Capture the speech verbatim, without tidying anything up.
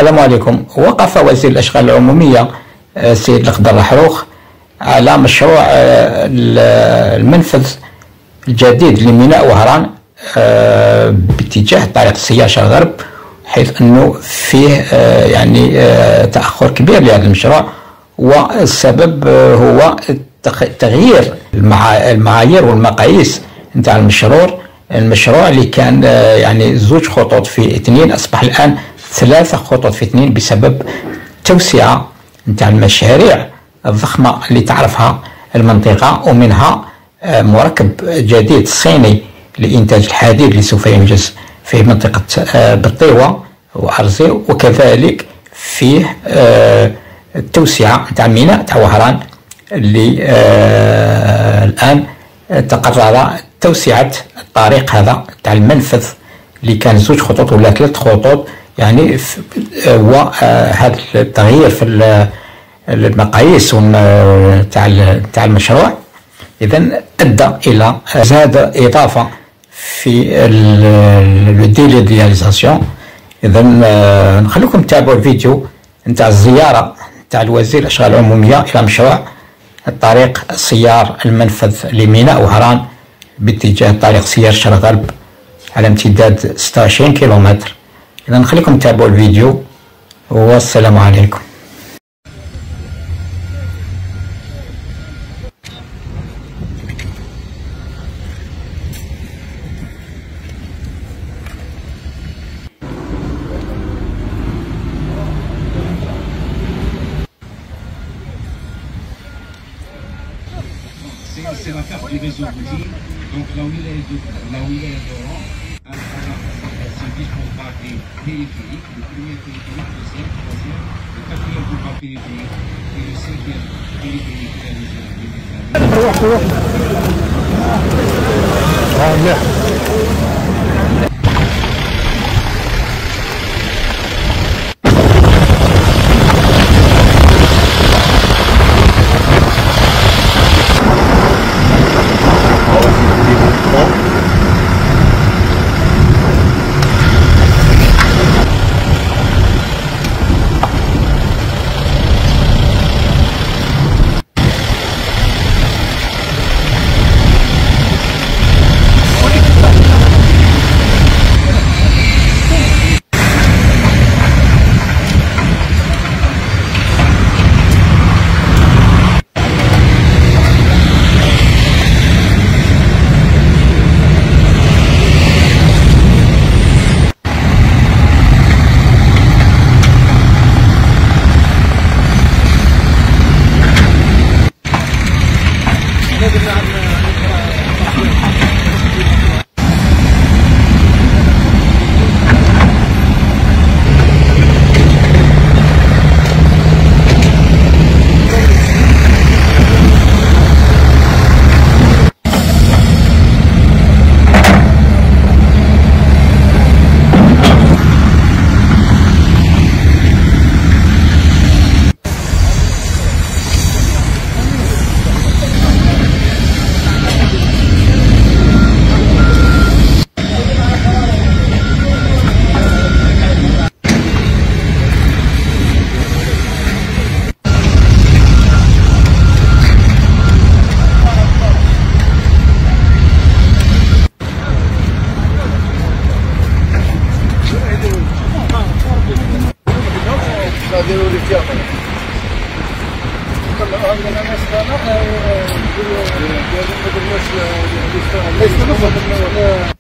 السلام عليكم. وقف وزير الأشغال العمومية السيد الخضر الحروخ على مشروع المنفذ الجديد لميناء وهران باتجاه طريق السياشة الغرب، حيث أنه فيه يعني تأخر كبير لهذا المشروع، والسبب هو تغيير المعايير والمقاييس نتاع المشروع المشروع اللي كان يعني زوج خطوط في اثنين أصبح الآن ثلاثة خطوط في اثنين بسبب التوسعة نتاع المشاريع الضخمة اللي تعرفها المنطقة، ومنها مركب جديد صيني لإنتاج الحديد اللي سوف ينجز في منطقة بطيوة وأرزي، وكذلك فيه التوسعة نتاع ميناء تاع وهران اللي الآن تقرر توسعة الطريق هذا تاع المنفذ اللي كان زوج خطوط ولا ثلاث خطوط، يعني وهذا التغيير في المقاييس تاع تاع المشروع إذن أدى إلى زاد إضافة في الديليزاسيون. إذن نخليكم تتابعوا الفيديو نتاع الزيارة تاع الوزير الأشغال العمومية إلى مشروع الطريق السيار المنفذ لميناء وهران باتجاه طريق سيار الشرق غرب على امتداد ستة وعشرين كيلومتر. إذا نخليكم تتابعوا الفيديو والسلام عليكم. C'est la carte du réseau routier. Donc là où il est de, là où il est d'Oran, un service pour parler périphérique, le premier périphérique, le deuxième, le troisième, le quatrième pour pas périphérique et le cinquième périphérique réalisé en deux mille vingt. ليس